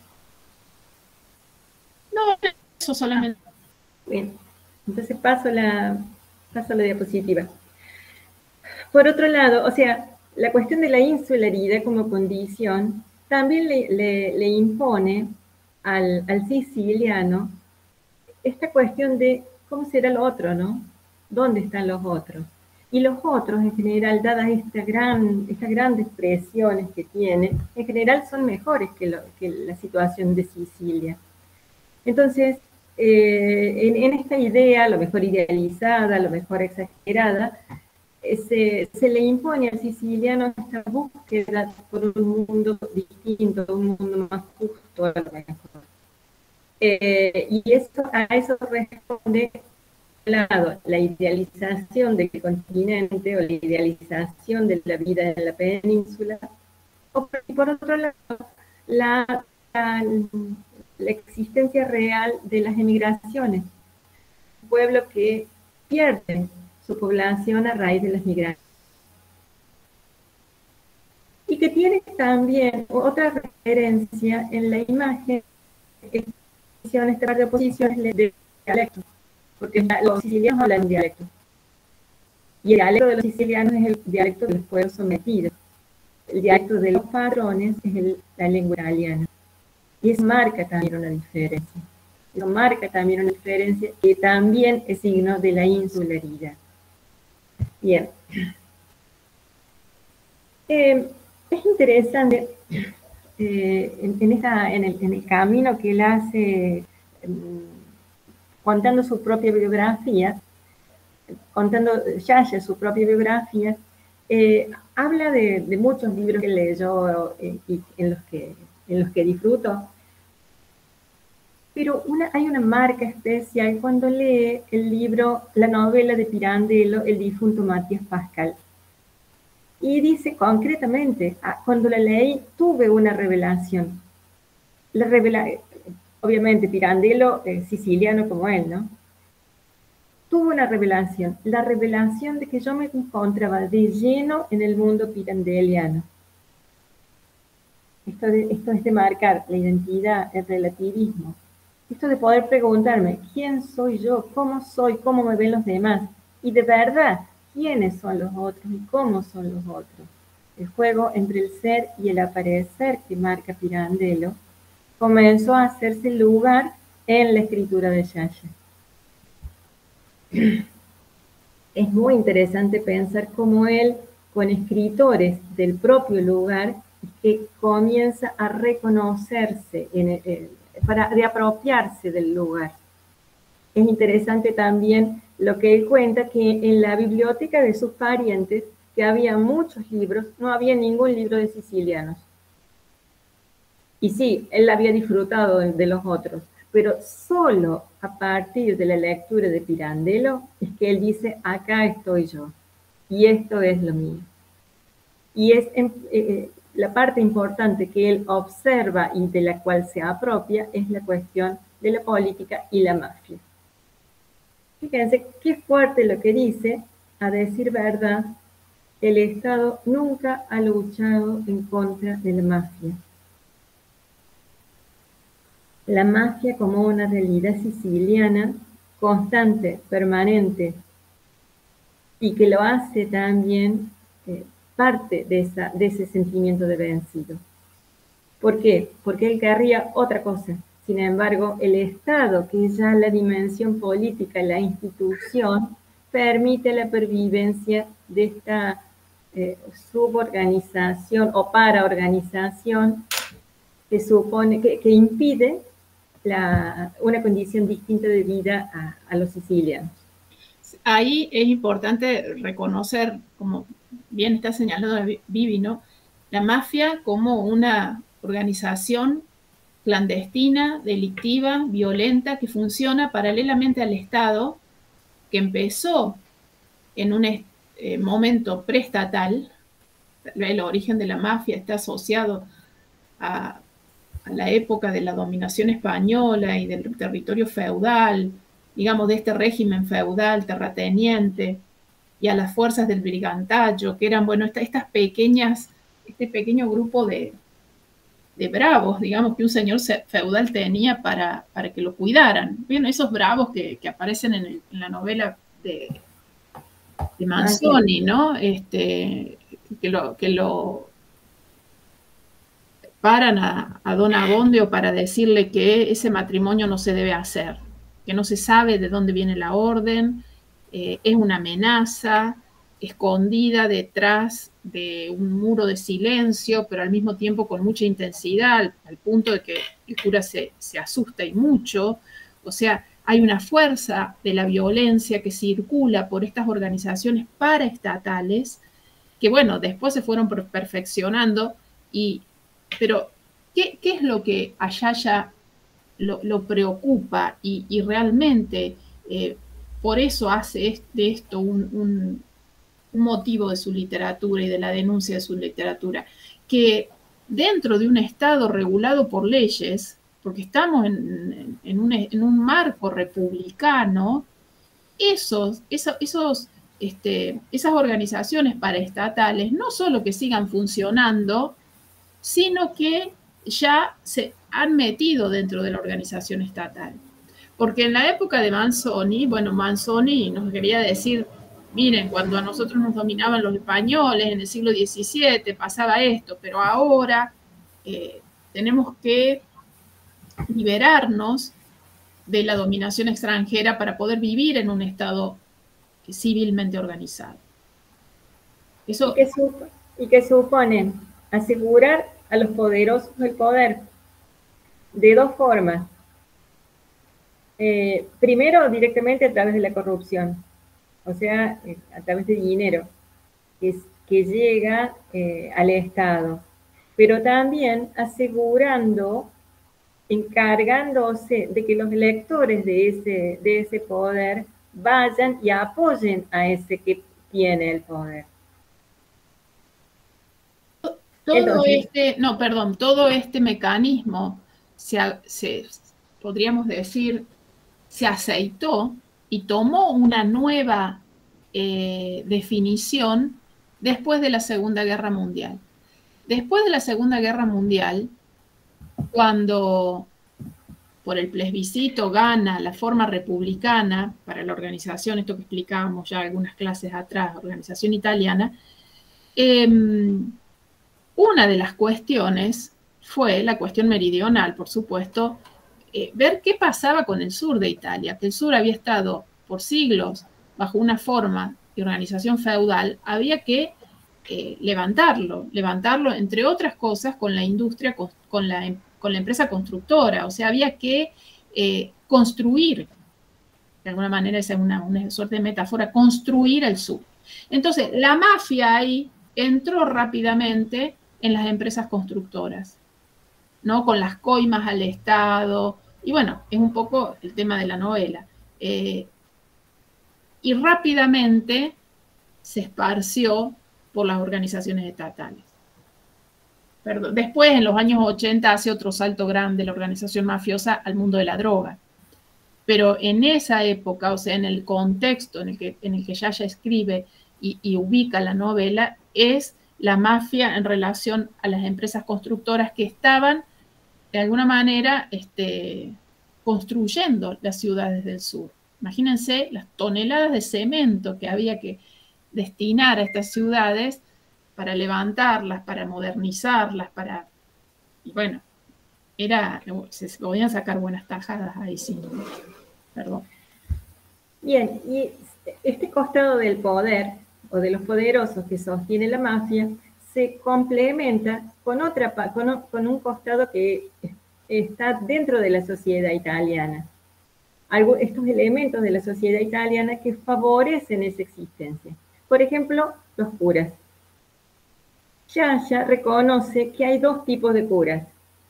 No, eso solamente. Bien, entonces paso la diapositiva. Por otro lado, o sea, la cuestión de la insularidad como condición también le impone al siciliano esta cuestión de cómo será el otro, ¿no? ¿Dónde están los otros? Y los otros, en general, dadas estas grandes presiones que tiene, en general son mejores que la situación de Sicilia. Entonces, en esta idea, a lo mejor idealizada, a lo mejor exagerada, se le impone al siciliano esta búsqueda por un mundo distinto, un mundo más justo a lo mejor. Y a eso responde, por un lado, la idealización del continente o la idealización de la vida en la península, y por otro lado, la existencia real de las emigraciones. Un pueblo que pierde su población a raíz de las migraciones. Y que tiene también otra referencia en la imagen, este par de oposiciones de dialecto, porque los sicilianos hablan dialecto. Y el dialecto de los sicilianos es el dialecto de los pueblos sometidos. El dialecto de los patrones es la lengua italiana. Y eso marca también una diferencia. Eso marca también una diferencia que también es signo de la insularidad. Bien. Es interesante en el camino que él hace contando su propia biografía, contando Yaya su propia biografía, habla de muchos libros que leyó y en los que disfrutó, pero hay una marca especial cuando lee el libro, la novela de Pirandello, El difunto Matías Pascal. Y dice concretamente, cuando la leí tuve una revelación. obviamente Pirandello, siciliano como él, ¿no? Tuvo una revelación, la revelación de que yo me encontraba de lleno en el mundo pirandelliano. Esto es de marcar la identidad, el relativismo. Esto de poder preguntarme, ¿quién soy yo? ¿Cómo me ven los demás? Y de verdad, ¿quiénes son los otros y cómo son los otros? El juego entre el ser y el aparecer que marca Pirandello comenzó a hacerse lugar en la escritura de Sciascia. Es muy interesante pensar cómo él, con escritores del propio lugar, que comienza a reconocerse, de apropiarse del lugar. Es interesante también lo que él cuenta, que en la biblioteca de sus parientes, que había muchos libros, no había ningún libro de sicilianos. Y sí, él había disfrutado de los otros, pero solo a partir de la lectura de Pirandello es que él dice, acá estoy yo, y esto es lo mío. Y es la parte importante que él observa y de la cual se apropia es la cuestión de la política y la mafia. Fíjense qué fuerte lo que dice. A decir verdad, el Estado nunca ha luchado en contra de la mafia. La mafia como una realidad siciliana constante, permanente, y que lo hace también parte de ese sentimiento de vencido. ¿Por qué? Porque él querría otra cosa. Sin embargo, el Estado, que es ya la dimensión política, la institución, permite la pervivencia de esta suborganización o paraorganización que supone, que impide una condición distinta de vida a los sicilianos. Ahí es importante reconocer, como bien está señalado Vivi, ¿no? La mafia como una organización clandestina, delictiva, violenta, que funciona paralelamente al Estado, que empezó en un momento preestatal. El origen de la mafia está asociado a la época de la dominación española y del territorio feudal, digamos, de este régimen feudal terrateniente, y a las fuerzas del brigantaggio, que eran, bueno, este pequeño grupo de bravos, digamos, que un señor feudal tenía para que lo cuidaran. Bien, esos bravos que aparecen en la novela de Manzoni, ¿no? Que lo paran a Don Abbondio para decirle que ese matrimonio no se debe hacer, que no se sabe de dónde viene la orden, es una amenaza escondida detrás de un muro de silencio, pero al mismo tiempo con mucha intensidad, al punto de que el cura se asusta y mucho. O sea, hay una fuerza de la violencia que circula por estas organizaciones paraestatales que, bueno, después se fueron perfeccionando. Pero, ¿qué es lo que a Sciascia lo preocupa y realmente por eso hace de esto un motivo de su literatura y de la denuncia de su literatura? Que dentro de un Estado regulado por leyes, porque estamos en un marco republicano, esas organizaciones paraestatales no solo que sigan funcionando, sino que ya se han metido dentro de la organización estatal. Porque en la época de Manzoni, bueno, Manzoni nos quería decir, miren, cuando a nosotros nos dominaban los españoles en el siglo XVII pasaba esto, pero ahora tenemos que liberarnos de la dominación extranjera para poder vivir en un Estado civilmente organizado. Eso... ¿Y qué suponen? Asegurar a los poderosos el poder de dos formas. Primero, directamente a través de la corrupción, o sea, a través de dinero que llega al Estado, pero también asegurando, encargándose de que los electores de ese poder vayan y apoyen a ese que tiene el poder. Todo este mecanismo podríamos decir, se aceitó y tomó una nueva definición después de la Segunda Guerra Mundial. Después de la Segunda Guerra Mundial, cuando por el plebiscito gana la forma republicana para la organización, esto que explicábamos ya algunas clases atrás, organización italiana, una de las cuestiones fue la cuestión meridional, por supuesto, ver qué pasaba con el sur de Italia, que el sur había estado por siglos bajo una forma de organización feudal, había que levantarlo, entre otras cosas con la industria, con la empresa constructora, o sea, había que construir, de alguna manera esa es una suerte de metáfora, construir el sur. Entonces, la mafia ahí entró rápidamente en las empresas constructoras, ¿no? Con las coimas al Estado, y bueno, es un poco el tema de la novela. Y rápidamente se esparció por las organizaciones estatales. Después, en los años 80, hace otro salto grande la organización mafiosa al mundo de la droga. Pero en esa época, o sea, en el contexto en el que Yaya escribe y ubica la novela, es la mafia en relación a las empresas constructoras que estaban, de alguna manera, construyendo las ciudades del sur. Imagínense las toneladas de cemento que había que destinar a estas ciudades para levantarlas, para modernizarlas, y bueno, se podían sacar buenas tajadas ahí, sí. Perdón. Bien, y este costado del poder, o de los poderosos que sostiene la mafia, se complementa con un costado que está dentro de la sociedad italiana. Estos elementos de la sociedad italiana que favorecen esa existencia. Por ejemplo, los curas. Yaya reconoce que hay dos tipos de curas.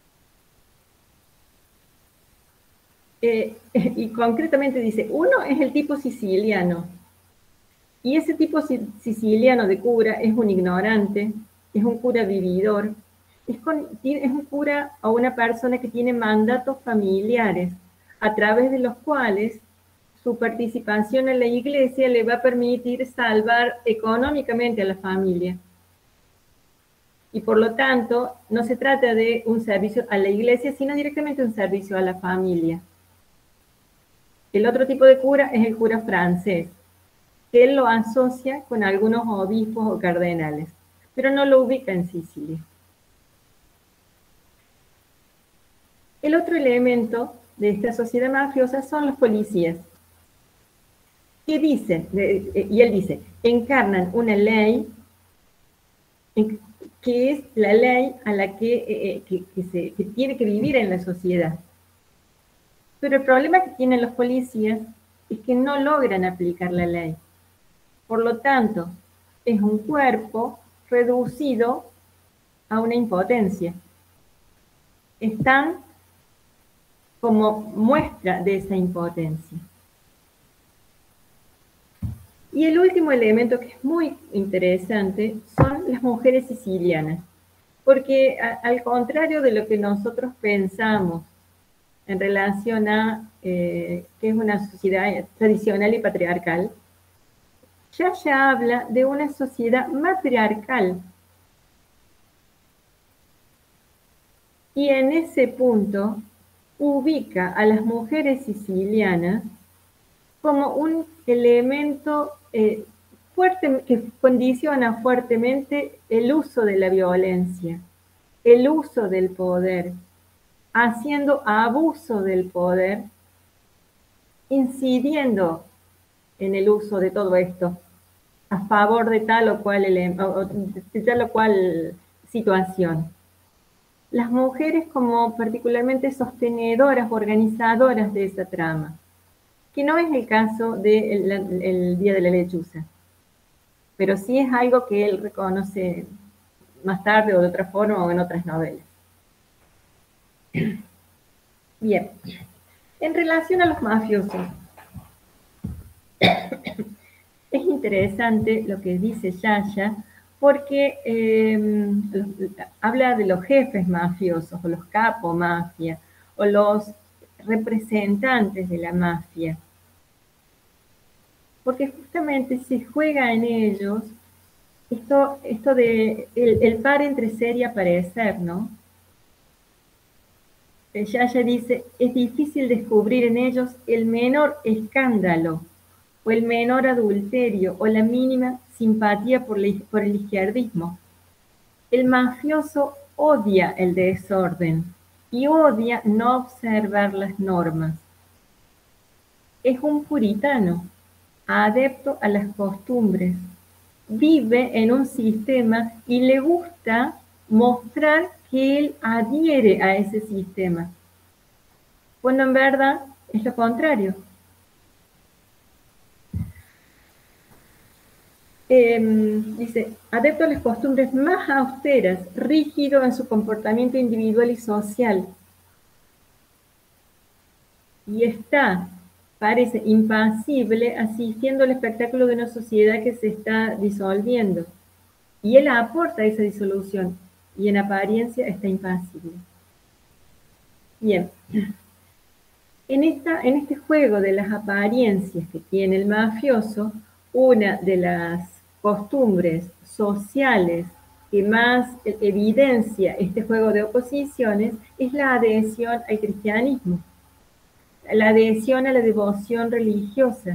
Y concretamente dice, uno es el tipo siciliano. Y ese tipo siciliano de cura es un ignorante, es un cura vividor, es un cura o una persona que tiene mandatos familiares, a través de los cuales su participación en la iglesia le va a permitir salvar económicamente a la familia. Y por lo tanto, no se trata de un servicio a la iglesia, sino directamente un servicio a la familia. El otro tipo de cura es el cura francés, que él lo asocia con algunos obispos o cardenales, pero no lo ubica en Sicilia. El otro elemento de esta sociedad mafiosa son los policías. ¿Qué dicen? Y él dice, encarnan una ley que es la ley a la que tiene que vivir en la sociedad. Pero el problema que tienen los policías es que no logran aplicar la ley. Por lo tanto, es un cuerpo reducido a una impotencia. Están como muestra de esa impotencia. Y el último elemento que es muy interesante son las mujeres sicilianas, porque al contrario de lo que nosotros pensamos en relación a que es una sociedad tradicional y patriarcal, Yaya habla de una sociedad matriarcal. Y en ese punto ubica a las mujeres sicilianas como un elemento fuerte que condiciona fuertemente el uso de la violencia, el uso del poder, haciendo abuso del poder, incidiendo en el uso de todo esto a favor de tal o cual situación. Las mujeres como particularmente sostenedoras, organizadoras de esa trama, que no es el caso del Día de la Lechuza, pero sí es algo que él reconoce más tarde o de otra forma o en otras novelas. Bien, en relación a los mafiosos, es interesante lo que dice Yaya, porque habla de los jefes mafiosos o los capo mafia o los representantes de la mafia. Porque justamente se juega en ellos esto de el par entre ser y aparecer, ¿no? Yaya dice, es difícil descubrir en ellos el menor escándalo, o el menor adulterio, o la mínima simpatía por el izquierdismo. El mafioso odia el desorden y odia no observar las normas. Es un puritano, adepto a las costumbres. Vive en un sistema y le gusta mostrar que él adhiere a ese sistema, cuando en verdad es lo contrario. Dice, adepto a las costumbres más austeras, rígido en su comportamiento individual y social. Y está, parece impasible, asistiendo al espectáculo de una sociedad que se está disolviendo. Y él aporta esa disolución, y en apariencia está impasible. Bien, en este juego de las apariencias que tiene el mafioso, una de las costumbres sociales que más evidencia este juego de oposiciones es la adhesión al cristianismo, la adhesión a la devoción religiosa.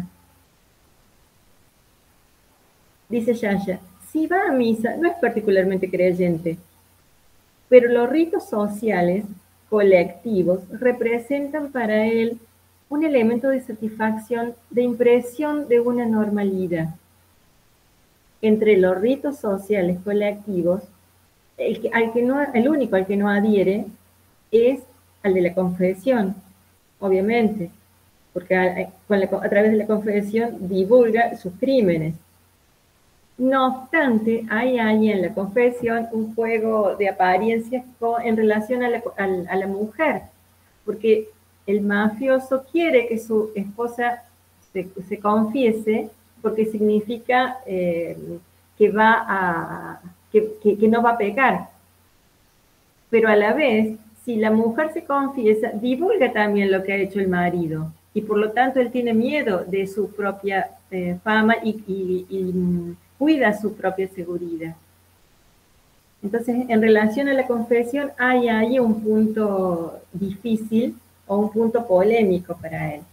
Dice Yaya, si va a misa no es particularmente creyente, pero los ritos sociales colectivos representan para él un elemento de satisfacción, de impresión de una normalidad. Entre los ritos sociales colectivos, el único al que no adhiere es al de la confesión, obviamente, porque a través de la confesión divulga sus crímenes. No obstante, hay ahí en la confesión un juego de apariencias en relación a la mujer, porque el mafioso quiere que su esposa se confiese, porque significa que no va a pecar. Pero a la vez, si la mujer se confiesa, divulga también lo que ha hecho el marido, y por lo tanto él tiene miedo de su propia fama y cuida su propia seguridad. Entonces, en relación a la confesión, hay ahí un punto difícil o un punto polémico para él.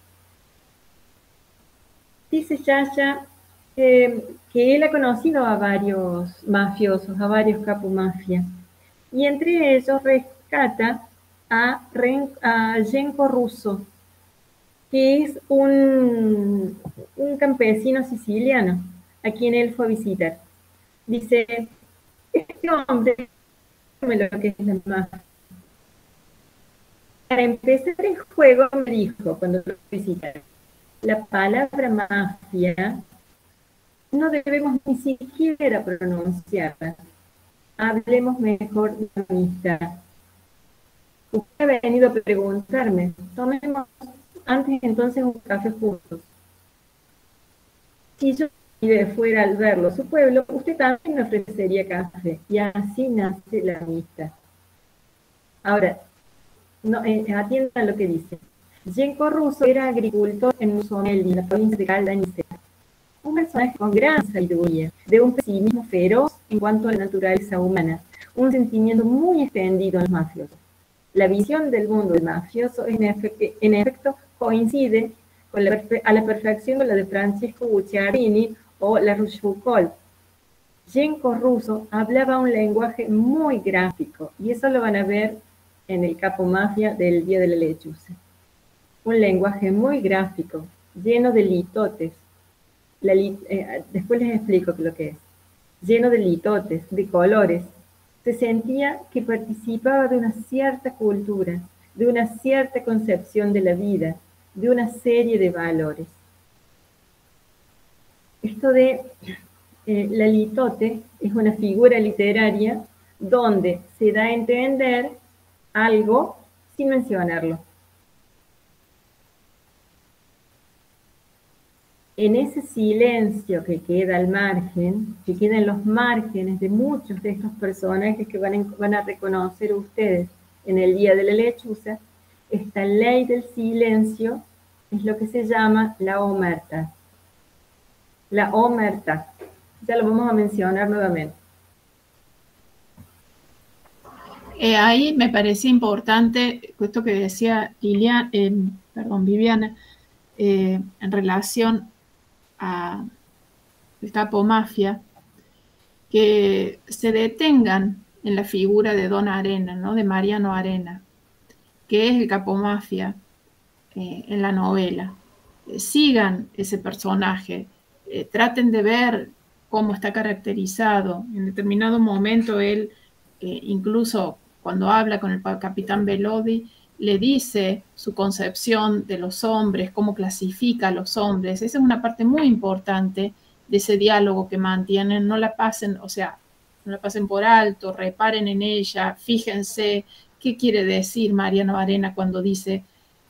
Dice Yaya que él ha conocido a varios mafiosos, a varios capomafia, y entre ellos rescata a Genco Russo, que es un campesino siciliano, a quien él fue a visitar. Dice, este hombre, lo que es la mafia. Para empezar el juego, me dijo cuando lo visité, la palabra mafia no debemos ni siquiera pronunciarla. Hablemos mejor de amistad. Usted ha venido a preguntarme, tomemos antes entonces un café juntos. Si yo fuera al verlo a su pueblo, usted también me ofrecería café, y así nace la amistad. Ahora, atiendan lo que dice. Genco Russo era agricultor en Musonelli, en la provincia de Caldanissetta. Un personaje con gran sabiduría, de un pesimismo feroz en cuanto a la naturaleza humana, un sentimiento muy extendido en los mafiosos. La visión del mundo del mafioso en efecto coincide a la perfección con la de Francesco Guicciardini o La Rochefoucauld. Genco Russo hablaba un lenguaje muy gráfico, y eso lo van a ver en el capomafia del Día de la Lechuza. Un lenguaje muy gráfico, lleno de litotes. Después les explico lo que es. Lleno de litotes, de colores. Se sentía que participaba de una cierta cultura, de una cierta concepción de la vida, de una serie de valores. Esto de la litote es una figura literaria donde se da a entender algo sin mencionarlo. En ese silencio que queda al margen, que queda en los márgenes de muchos de estos personajes que van a reconocer ustedes en el Día de la Lechuza, Esta ley del silencio es lo que se llama la omerta. La omerta. Ya lo vamos a mencionar nuevamente. Ahí me parecía importante esto que decía Viviana, en relación a el capo mafia, que se detengan en la figura de Don Arena, ¿no? De Mariano Arena, que es el capo mafia en la novela. Sigan ese personaje, traten de ver cómo está caracterizado. En determinado momento él, incluso cuando habla con el capitán Belodi, le dice su concepción de los hombres, cómo clasifica a los hombres. Esa es una parte muy importante de ese diálogo que mantienen. No la pasen, o sea, no la pasen por alto, reparen en ella, fíjense qué quiere decir Mariano Arena cuando dice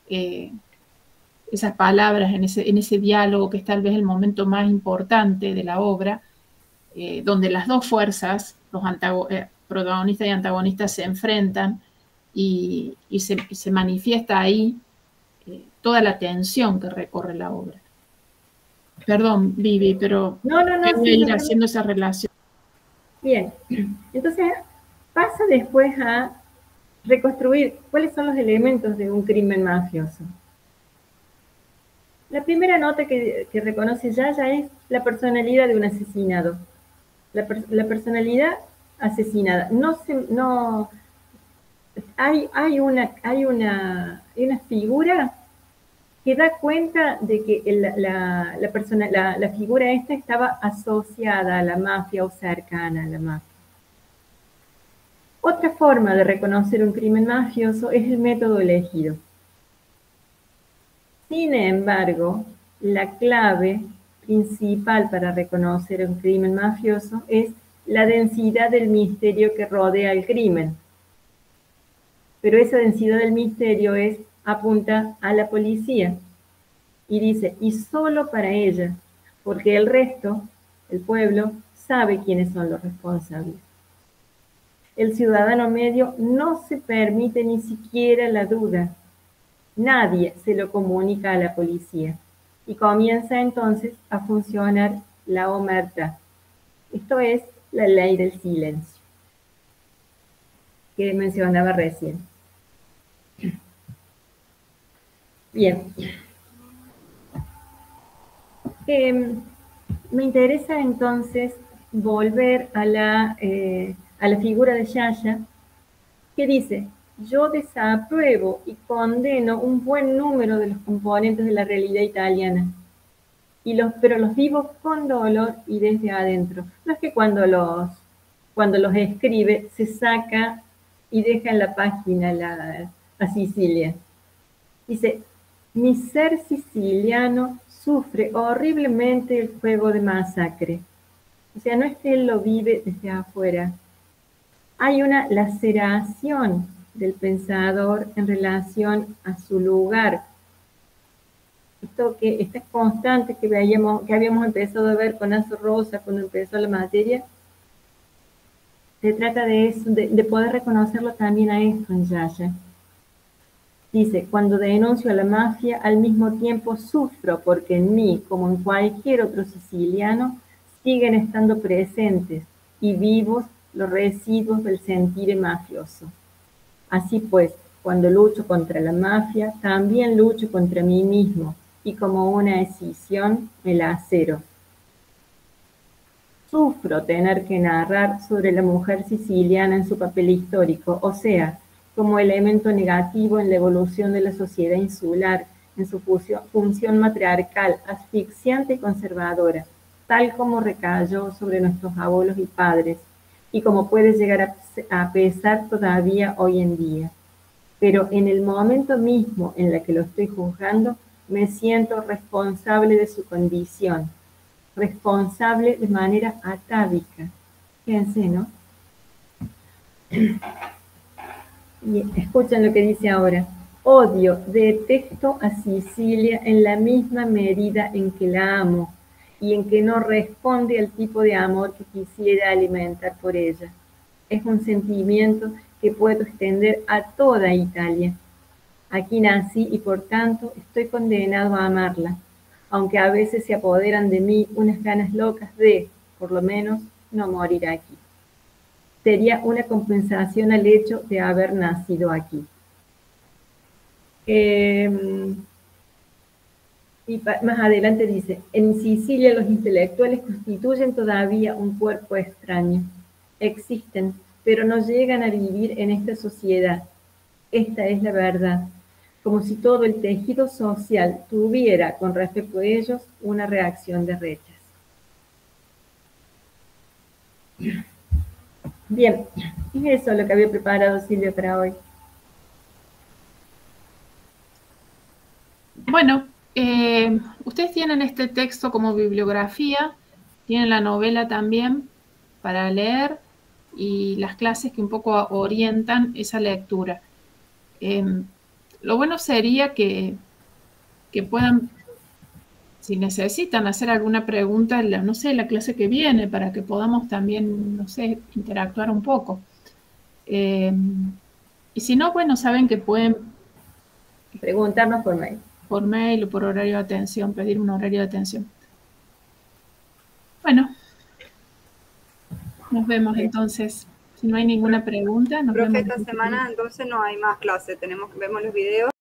esas palabras en ese diálogo, que es tal vez el momento más importante de la obra, donde las dos fuerzas, los protagonistas y antagonistas, se enfrentan y se manifiesta ahí toda la tensión que recorre la obra. Perdón, Vivi, pero no, voy a ir haciendo esa relación. Bien, entonces pasa después a reconstruir cuáles son los elementos de un crimen mafioso. La primera nota que reconoce Yaya es la personalidad de un asesinado. La personalidad asesinada. Hay una figura que da cuenta de que la figura esta estaba asociada a la mafia o cercana a la mafia. Otra forma de reconocer un crimen mafioso es el método elegido. Sin embargo, la clave principal para reconocer un crimen mafioso es la densidad del misterio que rodea el crimen. Pero esa densidad del misterio apunta a la policía y dice, y solo para ella, porque el resto, el pueblo, sabe quiénes son los responsables. El ciudadano medio no se permite ni siquiera la duda. Nadie se lo comunica a la policía. Y comienza entonces a funcionar la omerta. Esto es la ley del silencio, que mencionaba recién. Bien. Me interesa entonces volver a la figura de Yaya, que dice, yo desapruebo y condeno un buen número de los componentes de la realidad italiana, pero los vivo con dolor y desde adentro. No es que cuando los escribe se saca y deja en la página a Sicilia. Dice, mi ser siciliano sufre horriblemente el fuego de masacre. O sea, no es que él lo vive desde afuera. Hay una laceración del pensador en relación a su lugar. Esta constante que habíamos empezado a ver con Azo Rosa cuando empezó la materia, se trata de eso, de poder reconocerlo también a esto en Yaya. Dice, cuando denuncio a la mafia, al mismo tiempo sufro porque en mí, como en cualquier otro siciliano, siguen estando presentes y vivos los residuos del sentir mafioso. Así pues, cuando lucho contra la mafia, también lucho contra mí mismo y como una escisión me lacero. Sufro tener que narrar sobre la mujer siciliana en su papel histórico, o sea, como elemento negativo en la evolución de la sociedad insular, en su función matriarcal, asfixiante y conservadora, tal como recayó sobre nuestros abuelos y padres, y como puede llegar a pesar todavía hoy en día. Pero en el momento mismo en el que lo estoy juzgando, me siento responsable de su condición, responsable de manera atávica. Fíjense, ¿no? Y escuchen lo que dice ahora. Odio, detesto a Sicilia en la misma medida en que la amo y en que no responde al tipo de amor que quisiera alimentar por ella. Es un sentimiento que puedo extender a toda Italia. Aquí nací y por tanto estoy condenado a amarla, aunque a veces se apoderan de mí unas ganas locas de, por lo menos, no morir aquí. Sería una compensación al hecho de haber nacido aquí. Y más adelante dice, en Sicilia los intelectuales constituyen todavía un cuerpo extraño. Existen, pero no llegan a vivir en esta sociedad. Esta es la verdad, como si todo el tejido social tuviera con respecto a ellos una reacción de rechazo. Bien, y eso es lo que había preparado Silvia para hoy. Bueno, ustedes tienen este texto como bibliografía, tienen la novela también para leer y las clases que un poco orientan esa lectura. Lo bueno sería que puedan, si necesitan hacer alguna pregunta, no sé, la clase que viene, para que podamos también, no sé, interactuar un poco. Y si no, bueno, saben que pueden preguntarnos por mail. Por mail o por horario de atención, pedir un horario de atención. Bueno, nos vemos entonces. Si no hay ninguna pregunta, nos vemos. Profe, esta semana entonces no hay más clase, vemos los videos.